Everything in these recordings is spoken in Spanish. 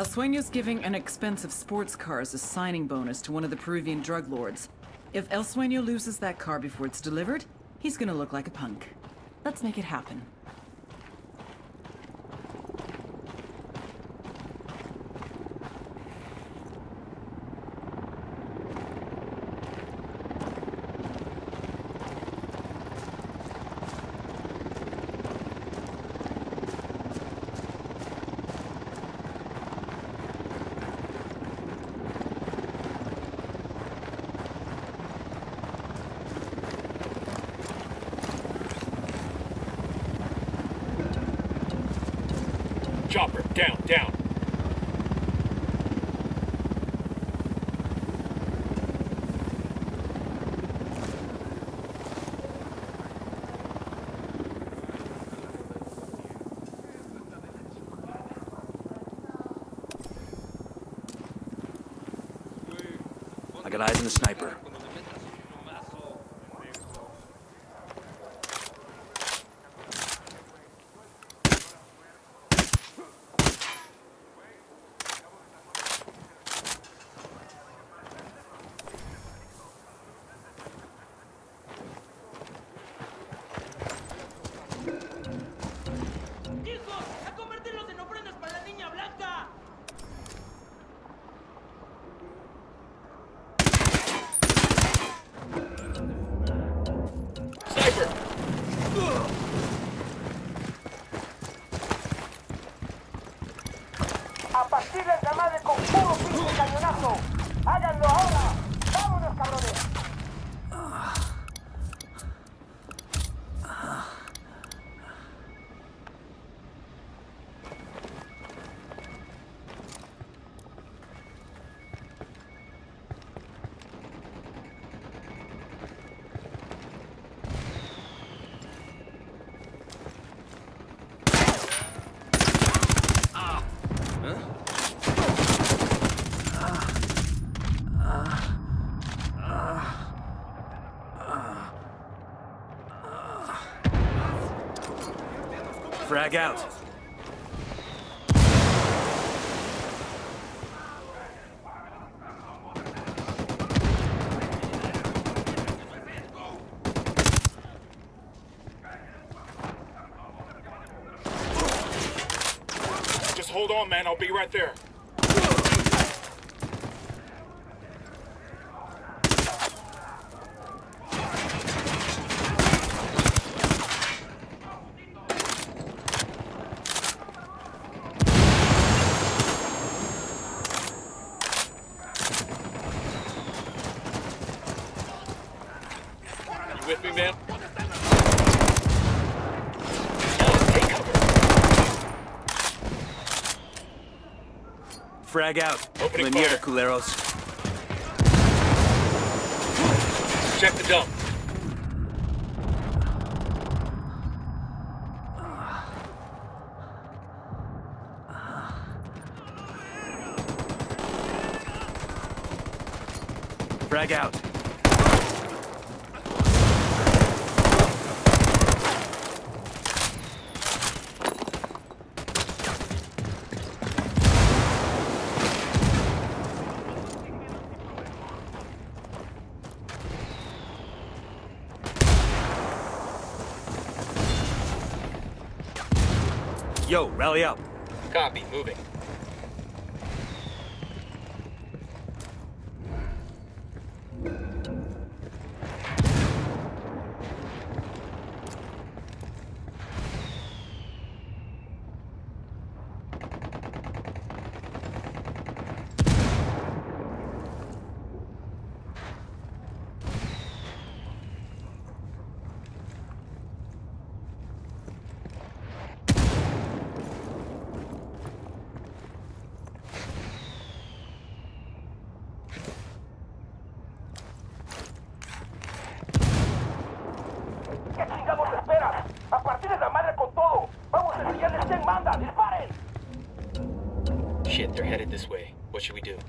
El Sueño's giving an expensive sports car as a signing bonus to one of the Peruvian drug lords. If El Sueño loses that car before it's delivered, he's gonna look like a punk. Let's make it happen. Chopper, down. I got eyes on the sniper. A partir del llamado con puro pinche cañonazo. ¡Háganlo ahora! ¡Vámonos, cabrones! Frag out. Just hold on, man. I'll be right there. With me, man? Take cover. Frag out. Opening Liniera, fire. culeros. Check the dump. Frag out. Yo, rally up. Copy, moving. ¿Qué chingados esperas? ¡A partir de la madre con todo! ¡Vamos a enseñarles quién manda! ¡Disparen! Shit, they're headed this way. What should we do?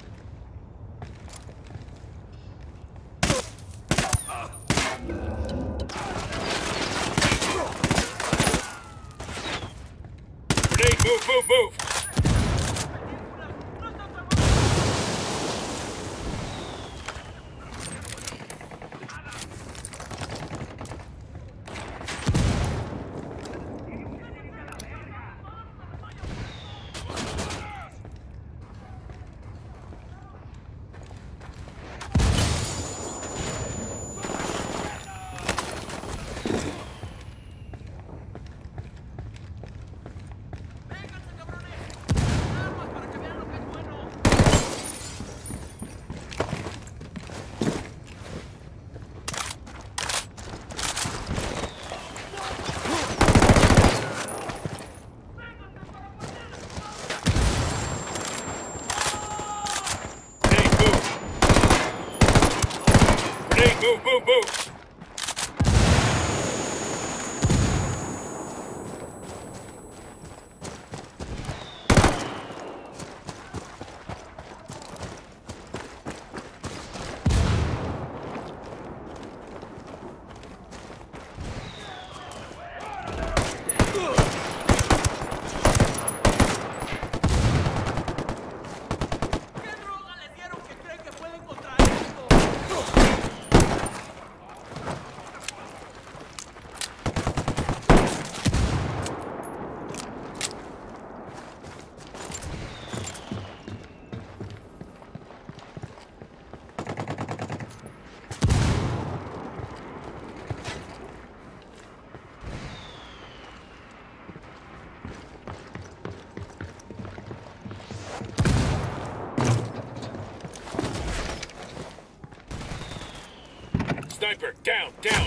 Grenade, move! Move, move, move! Sniper, down, down!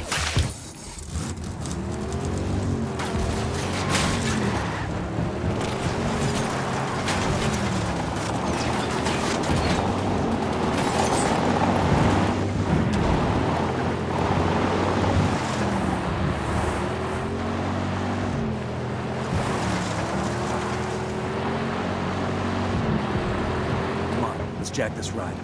Come on, let's jack this ride.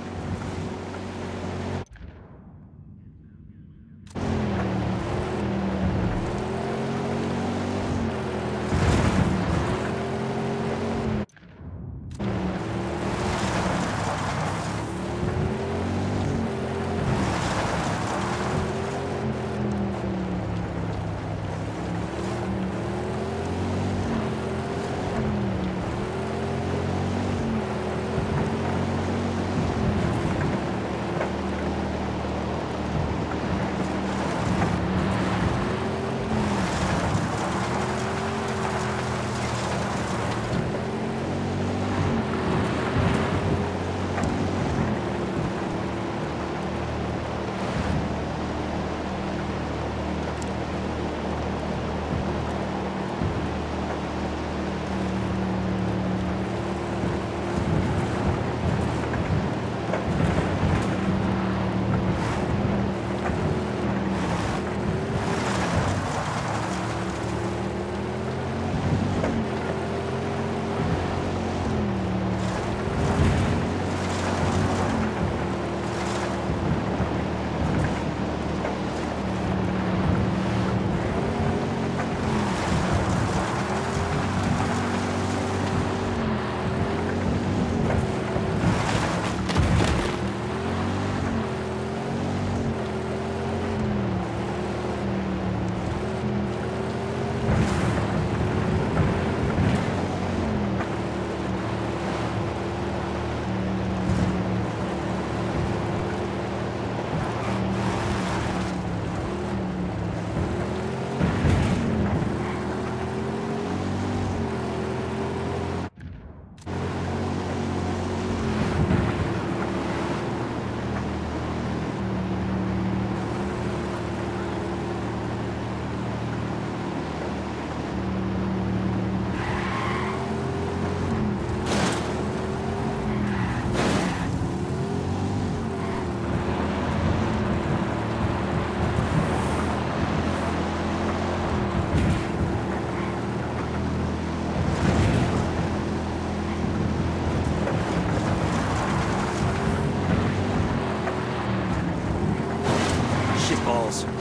Balls.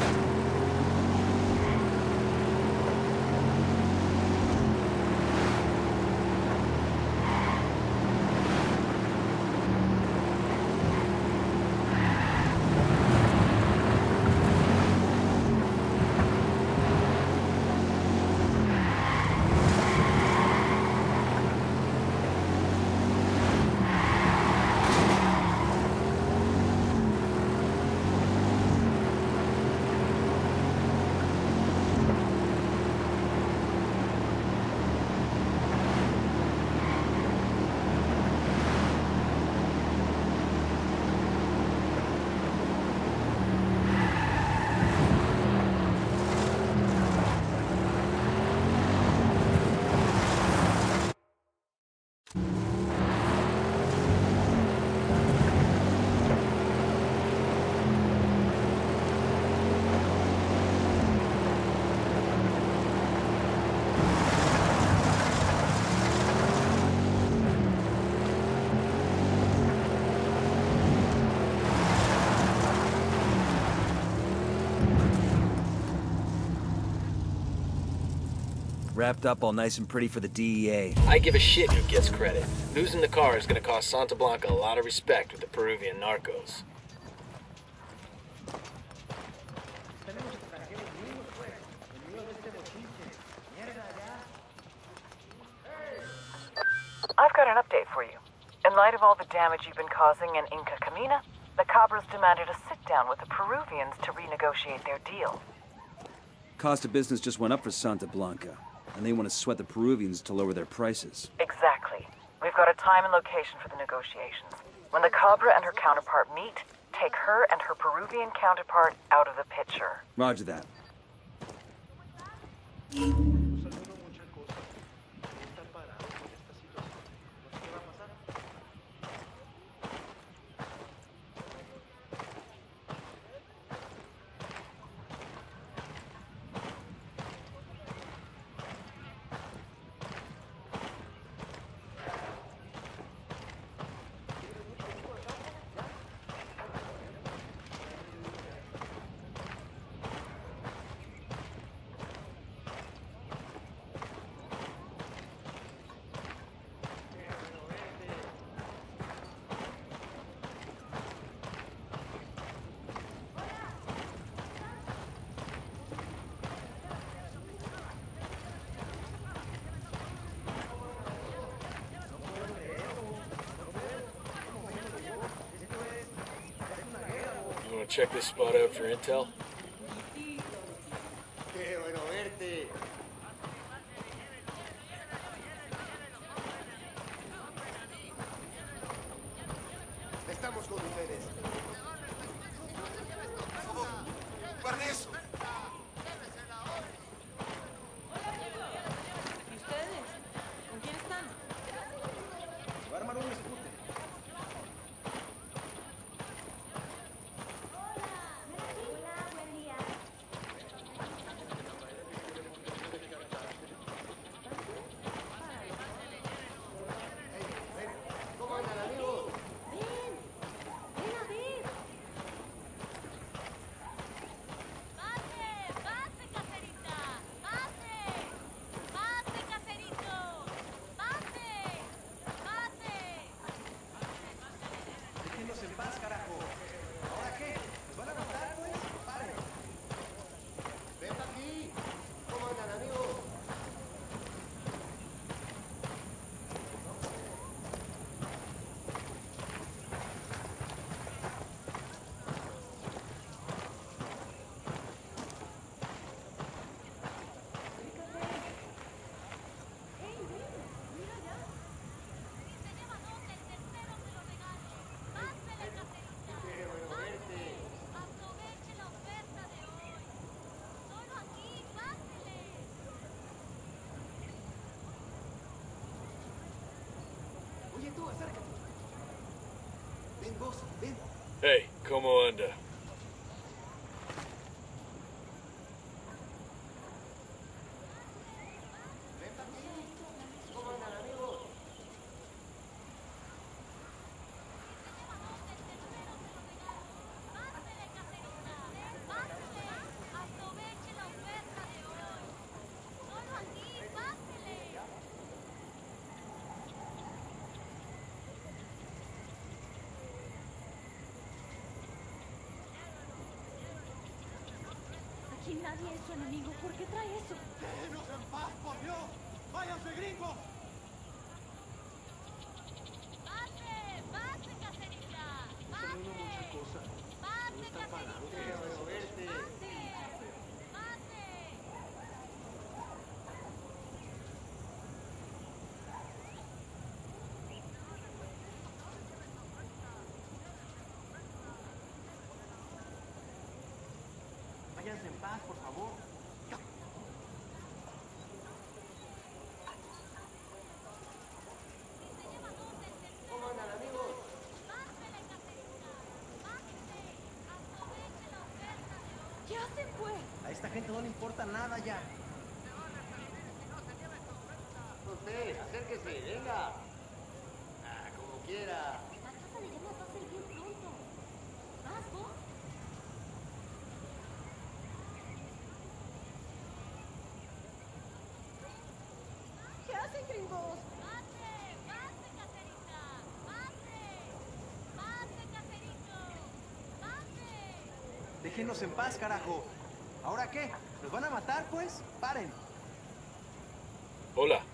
Wrapped up all nice and pretty for the DEA. I give a shit who gets credit. Losing the car is gonna cost Santa Blanca a lot of respect with the Peruvian narcos. I've got an update for you. In light of all the damage you've been causing in Inca Camina, the Cabras demanded a sit-down with the Peruvians to renegotiate their deal. Cost of business just went up for Santa Blanca, and they want to sweat the Peruvians to lower their prices. Exactly. We've got a time and location for the negotiations. When the Cabra and her counterpart meet, take her and her Peruvian counterpart out of the picture. Roger that. You wanna check this spot out for intel? Estamos con ustedes. ¡Guarda eso! ¿Y ustedes? ¿Con quién están? Voy a armar un escute. ¿Cómo andan, amigos? ¡Ven a ver! ¡Pase! ¡Pase, caserita! ¡Pase! ¡Pase, caserito! ¡Pase! ¡Pase! Déjenos en paz, carajo. ¿Ahora qué? ¿Nos van a matar, pues? ¡Paren! ¡Ven pa' aquí! ¿Cómo andan, amigos? Aproveche la oferta de hoy. Solo aquí, pásele. Oye, tú, acércate. Ven vos, ven. Hey, ¿cómo anda? Ven pa' aquí. ¿Cómo andan, amigos? Pásele, caserita. Pásele. Aproveche la oferta de hoy. Solo aquí, pásele. Aquí nadie es su enemigo. ¿Por qué trae eso? ¡Déjenos en paz, por Dios! ¡Váyanse, gringos! Pase, pase, caserita. Pase. Pase, caserita. Déjame verte. Pase. Pase. Váyanse en paz, por favor. ¿Cómo andan, amigos? Pásele, caserita. Pásele. Aproveche la oferta de hoy. ¿Qué hace, pues? A esta gente no le importa nada ya. Usted, acérquese, venga. Ah, como quiera. La casa de llamas va a ser bien pronto. ¿Vas vos? hacen, gringos? ¡Pase! ¡Pase, caserita! ¡Pase! ¡Pase, caserito! ¡Pase! Déjenos en paz, carajo. ¿Ahora qué? ¿Nos van a matar, pues? Paren. Hola.